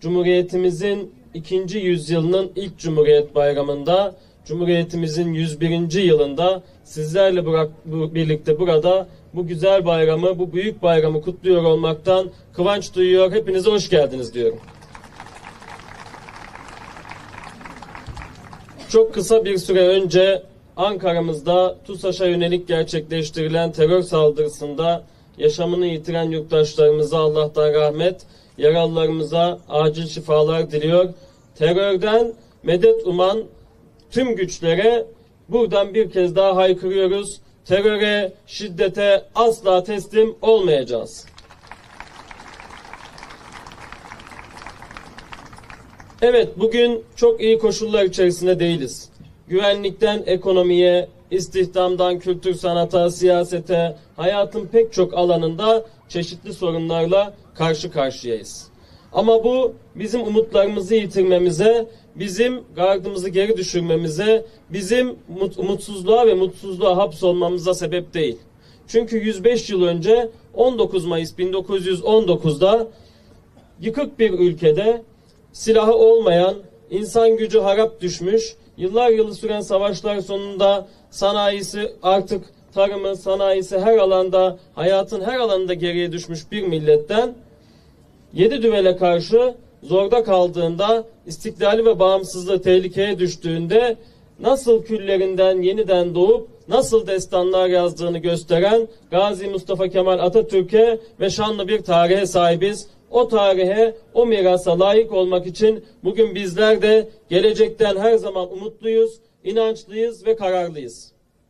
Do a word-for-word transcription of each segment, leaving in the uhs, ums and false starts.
Cumhuriyetimizin ikinci yüzyılının ilk Cumhuriyet Bayramı'nda, Cumhuriyetimizin yüz birinci yılında sizlerle bırak, bu, birlikte burada bu güzel bayramı, bu büyük bayramı kutluyor olmaktan kıvanç duyuyor. Hepinize hoş geldiniz diyorum. Çok kısa bir süre önce Ankara'mızda TUSAŞ'a yönelik gerçekleştirilen terör saldırısında yaşamını yitiren yurttaşlarımıza Allah'tan rahmet, yaralılarımıza acil şifalar diliyor. Terörden medet uman tüm güçlere buradan bir kez daha haykırıyoruz. Teröre, şiddete asla teslim olmayacağız. Evet, bugün çok iyi koşullar içerisinde değiliz. Güvenlikten ekonomiye, istihdamdan kültür sanata, siyasete, hayatın pek çok alanında çeşitli sorunlarla karşı karşıyayız. Ama bu bizim umutlarımızı yitirmemize, bizim gardımızı geri düşürmemize, bizim umutsuzluğa ve mutsuzluğa hapsolmamıza sebep değil. Çünkü yüz beş yıl önce on dokuz Mayıs bin dokuz yüz on dokuz'da yıkık bir ülkede silahı olmayan, insan gücü harap düşmüş, yıllar yılı süren savaşlar sonunda sanayisi artık tarımı, sanayisi her alanda, hayatın her alanında geriye düşmüş bir milletten yedi düvele karşı zorda kaldığında, istiklali ve bağımsızlığı tehlikeye düştüğünde nasıl küllerinden yeniden doğup nasıl destanlar yazdığını gösteren Gazi Mustafa Kemal Atatürk'e ve şanlı bir tarihe sahibiz. O tarihe, o mirasa layık olmak için bugün bizler de gelecekten her zaman umutluyuz, inançlıyız ve kararlıyız.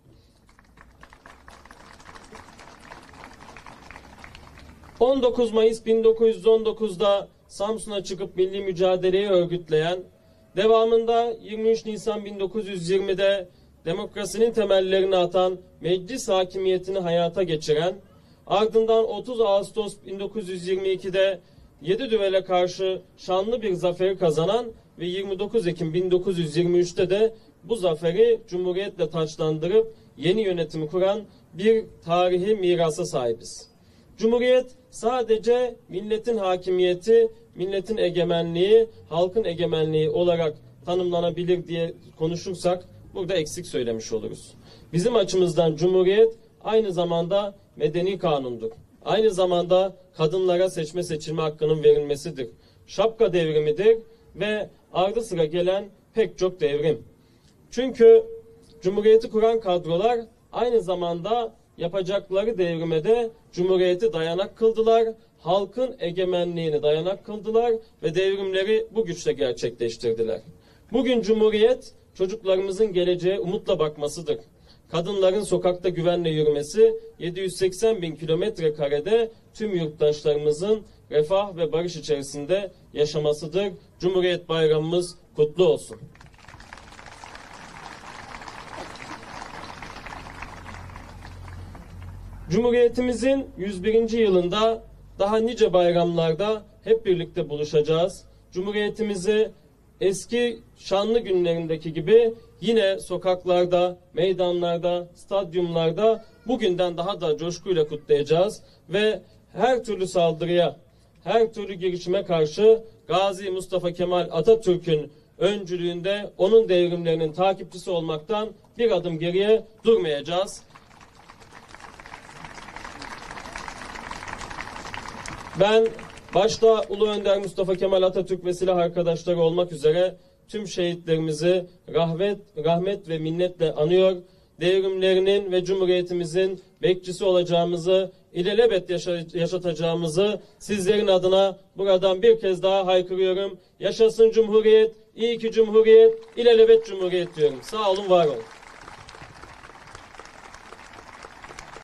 on dokuz Mayıs bin dokuz yüz on dokuz'da Samsun'a çıkıp milli mücadeleyi örgütleyen, devamında yirmi üç Nisan bin dokuz yüz yirmi'de demokrasinin temellerini atan, meclis hakimiyetini hayata geçiren, ardından otuz Ağustos bin dokuz yüz yirmi iki'de yedi düvele karşı şanlı bir zaferi kazanan ve yirmi dokuz Ekim bin dokuz yüz yirmi üç'te de bu zaferi Cumhuriyet'le taçlandırıp yeni yönetimi kuran bir tarihi mirasa sahibiz. Cumhuriyet sadece milletin hakimiyeti, milletin egemenliği, halkın egemenliği olarak tanımlanabilir diye konuşursak burada eksik söylemiş oluruz. Bizim açımızdan Cumhuriyet aynı zamanda medeni kanundur. Aynı zamanda kadınlara seçme seçilme hakkının verilmesidir. Şapka devrimidir ve ardı sıra gelen pek çok devrim. Çünkü Cumhuriyeti kuran kadrolar aynı zamanda yapacakları devrime de Cumhuriyeti dayanak kıldılar, halkın egemenliğini dayanak kıldılar ve devrimleri bu güçle gerçekleştirdiler. Bugün Cumhuriyet çocuklarımızın geleceğe umutla bakmasıdır. Kadınların sokakta güvenle yürümesi, yedi yüz seksen bin kilometre karede tüm yurttaşlarımızın refah ve barış içerisinde yaşamasıdır. Cumhuriyet Bayramımız kutlu olsun. Cumhuriyetimizin yüz birinci yılında daha nice bayramlarda hep birlikte buluşacağız. Cumhuriyetimizi eski şanlı günlerindeki gibi yine sokaklarda, meydanlarda, stadyumlarda bugünden daha da coşkuyla kutlayacağız ve her türlü saldırıya, her türlü girişime karşı Gazi Mustafa Kemal Atatürk'ün öncülüğünde onun devrimlerinin takipçisi olmaktan bir adım geriye durmayacağız. Ben başta Ulu Önder Mustafa Kemal Atatürk ve silah arkadaşları olmak üzere tüm şehitlerimizi rahmet, rahmet ve minnetle anıyor. Devrimlerinin ve Cumhuriyetimizin bekçisi olacağımızı, ilelebet yaşa yaşatacağımızı sizlerin adına buradan bir kez daha haykırıyorum. Yaşasın Cumhuriyet, iyi ki Cumhuriyet, ilelebet Cumhuriyet diyorum. Sağ olun, var olun.